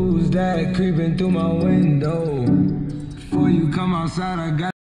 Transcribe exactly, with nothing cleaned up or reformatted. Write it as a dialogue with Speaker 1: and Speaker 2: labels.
Speaker 1: Who's that creeping through my window? Before you come outside, I got